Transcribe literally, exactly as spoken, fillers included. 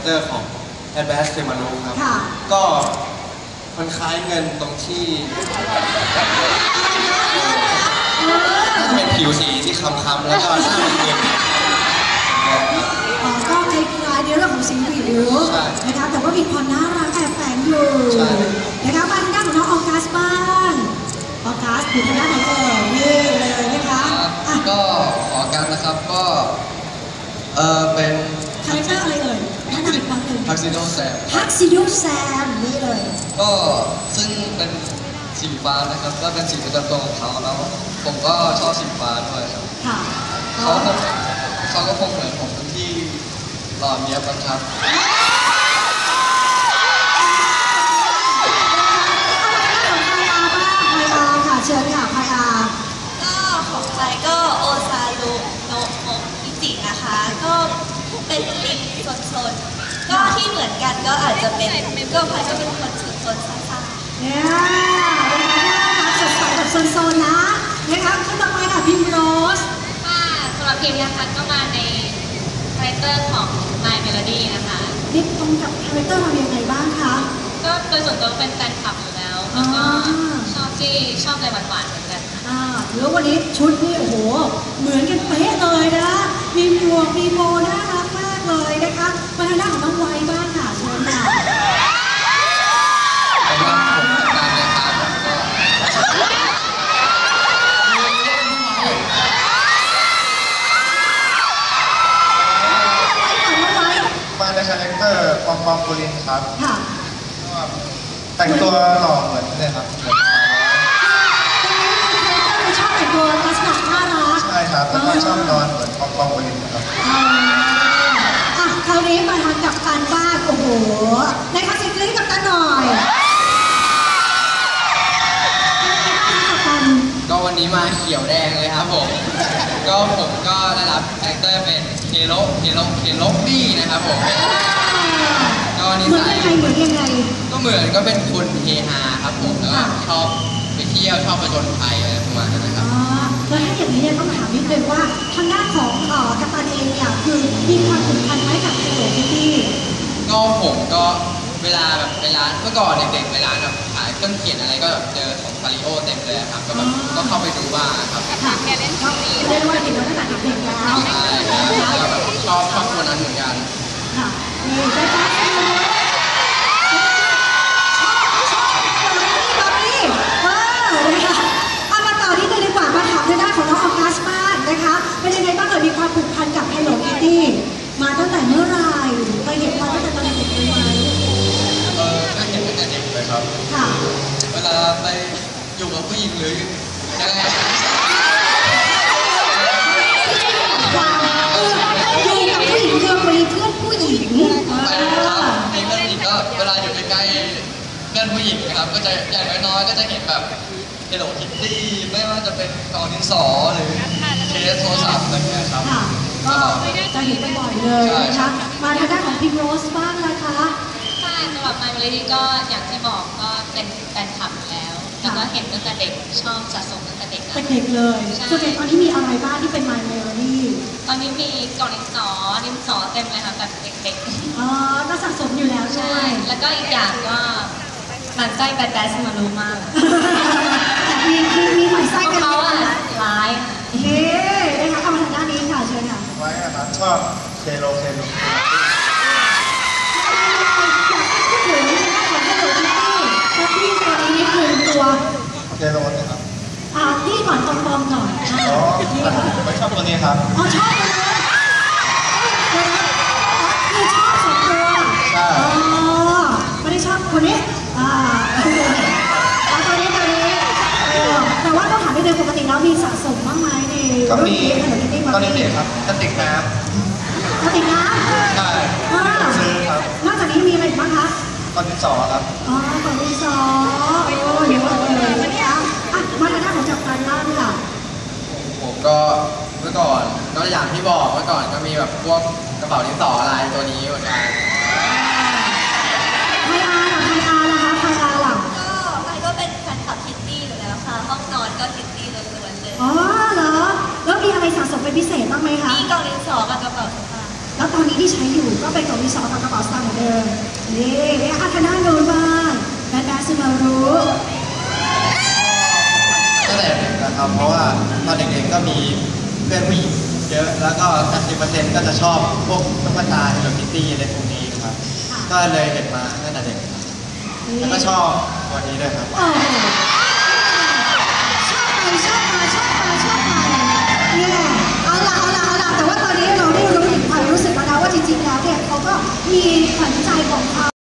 เตอร์ของแอดแบสเซมารุครับก็มันคล้ายเงินตรงที่น่าจะเป็นผิวสีที่ค้ำๆแล้วก็หน้าเป็นเงินก็คล้ายๆในเรื่องของสีผิวนะคะแต่ว่ามีความน่ารักแอบแฝงอยู่นะคะมาทางด้านของน้องออกัสบ้างออกัสอยู่ทางด้านไหนเอ่ยนี่เลยนะคะก็ออกัสนะครับก็เออเป็นคาแรคเตอร์อะไรเอ่ยแนะนำอีกครั้งหนึ่งทักซิโดแซมทักซิโดแซมนี่เลยก็ซึ่งเป็นสีฟ้านะครับก็เป็นสีประจำตัวของเขาแล้วผมก็ชอบสีฟ้าด้วยครับเขาเขาก็คงเหมือนผมที่หล่อเนี้ยบครับเชิญค่ะพายาก็ของใครก็โอซารุโนะโมอิจินะคะก็เป็นลิงโซนๆก็ที่เหมือนกันก็อาจจะเป็นก็พายก็เป็นคนโซนๆซ่าๆเนี่ยนะคะสดใสแบบโซนๆนะนะคะคุณต่อไปค่ะพิมโรสค่ะสำหรับพิมนะคะก็มาในคาแรคเตอร์ของ My Melody นะคะนี่ตรงกับคาแรคเตอร์เราอย่างไรบ้างคะก็โดยส่วนตัวเป็นแฟนคลับอยู่แล้วแล้วก็ชอบที่ชอบอะไรหวานๆเหมือนกันอ่าแล้ววันนี้ชุดนี่โอ้โหเหมือนกันเป๊ะเลยนะมีหมวกมีโบน่ารักมากเลยนะคะมาทางด้านของน้องไว้บ้างค่ะเชิญค่ะมาในคาแรคเตอร์ปอมปอมโกลินครับแต่งตัวหล่อเหมือนเลยครับชอบแต่งตัวลักษณะน่ารักใช่ครับแล้วก็ชอบนอนเหมือนปอมปอมโกลินครับอ่ะคราวนี้มาทางกับการบ้านโอ้โหในคาสิกรีกับกันหน่อยก็วันนี้มาเขียวแดงเลยครับผมก็ผมก็ได้รับคาแรคเตอร์เป็นเคโลเคโลเคโลบี้นะครับผมก็นิสัยเหมือนยังไงก็เหมือนก็เป็นคนเฮฮาครับผมแล้วก็ชอบไปเที่ยวชอบประจนภัยอะไรประมาณนั้นนะครับแล้วถ้าอย่างนี้เนี่ยต้องถามนิดนึงว่าทางด้านของกัปตันเองเนี่ยคือมีความผูกพันไหมกับเฮโลคิตตี้ก็ผมก็เวลาแบบไปร้านเมื่อก่อนเด็กๆไปร้านแบบขายเครื่องเขียนอะไรก็เจอของซาริโอเต็มเลยครับก็แบบก็เข้าไปดูบ้างครับค่ะแกเล่นชอบนี้เรียกว่าเห็นตั้งแต่เด็กๆแล้วใช่แล้วแบบชอบชอบตัวนั้นเหมือนกันค่ะนี่ได้ไหมชอบชอบแบบนี้ว้าวนะคะเอามาต่อที่เลยดีกว่ามาถามในด้านของน้องออกัสบ้างนะคะเป็นยังไงบ้างเอ่ยมีความผูกพันกับ Hello Kitty มาตั้งแต่เมื่อไรเคยเห็นมาตั้งแต่ตอนเด็กเลยไหมเออก็เห็นตั้งแต่เด็กเลยครับค่ะเวลาไปอยู่กับผู้หญิงหรือยังไงอยู่กับผู้หญิงคือมีเพื่อนผู้หญิงไปครับมีเพื่อนผู้หญิงก็เวลาอยู่ใกล้ๆเพื่อนผู้หญิงนะครับก็จะอย่างน้อยๆก็จะเห็นแบบเฮโลคิตตี้ไม่ว่าจะเป็นกล่องดินสอหรือเคสโทรศัพท์อะไรเงี้ยครับก็จะเห็นบ่อยๆเลยนะคะมาทางด้านของพิมโรสบ้างนะคะค่ะสำหรับ My Melody ก็อย่างที่บอกก็เป็นแฟนคลับแล้วแล้วก็เห็นตั้งแต่เด็กชอบสะสมตั้งแต่เด็กตั้งแต่เด็กเลยส่วนใหญ่ตอนนี้มีอะไรบ้างที่เป็น My Melody ตอนนี้มีกล่องดินสอดินสอเต็มเลยค่ะแบบเด็กๆอ๋อก็สะสมอยู่แล้วใช่แล้วก็อีกอย่างก็มันไส้แบดแบสมารู้มากมีมีมีหมันไส้กันเขาอ่ะร้ายเฮ้นะคะเข้ามาทางด้านนี้ค่ะเชิญค่ะไว้นะครับชอบเคโลเคโลพี่ตอนนี้คือตัวเคโลนะครับอ่าพี่ก่อนปอมๆหน่อยอ๋อไม่ชอบตัวนี้ครับอ๋อชอบเลยคือชอบสองตัวใช่อ๋อไม่ได้ชอบคนนี้อ่าตัวนี้ตัวนี้แต่ว่าต้องถามไปเดิมปกติแล้วมีสะสมบ้างไหมในรุ่นนี้ตอนนี้เด็กครับกระติกน้ำกระติกน้ำใช่ซื้อครับนอกจากนี้มีอะไรบ้างคะกล่องดินสอครับอ๋อกล่องดินสอโอ้เยอะเลยนะคะอ่ะมาในด้านของจับการล่าค่ะผมก็เมื่อก่อนก็อย่างที่บอกเมื่อก่อนก็มีแบบพวกกระเป๋าดินสออะไรตัวนี้เหมือนกันไทยอาร์ล่ะไทยอาร์ล่ะคะไทยอาร์ล่ะก็ไทยก็เป็นแฟนคลับคิตตี้อยู่แล้วค่ะห้องนอนก็คิตตี้ล้วนๆเลยอ๋อเหรอแล้วมีอะไรสะสมเป็นพิเศษบ้างไหมคะมีกล่องดินสอกับกระเป๋าสตางค์แล้วตอนนี้ที่ใช้อยู่ก็เป็นของมีสองกับกระเป๋าสตางค์เหมือนเดิมนี่อาคาน่าโนนบ้างแบนแบนซูมารุตั้งแต่เด็กนะครับเพราะว่าตอนเด็กๆก็มีเพื่อนผู้หญิงเยอะแล้วก็แปดสิบเปอร์เซ็นต์ก็จะชอบพวกตุ๊กตา Hello Kitty อะไรพวกนี้ครับก็เลยเห็นมาตั้งแต่เด็กครับแล้วก็ชอบตัวนี้ด้วยครับโอ้โหชอบไปชอบมาชอบมาชอบมานี่แหละเอาล่ะเอาล่ะเอาล่ะแต่ว่าตอนนี้เราได้รู้ถึงความรู้สึกแล้วนะว่าจริงๆแล้วเนี่ยเขาก็มีขวัญใจของเขา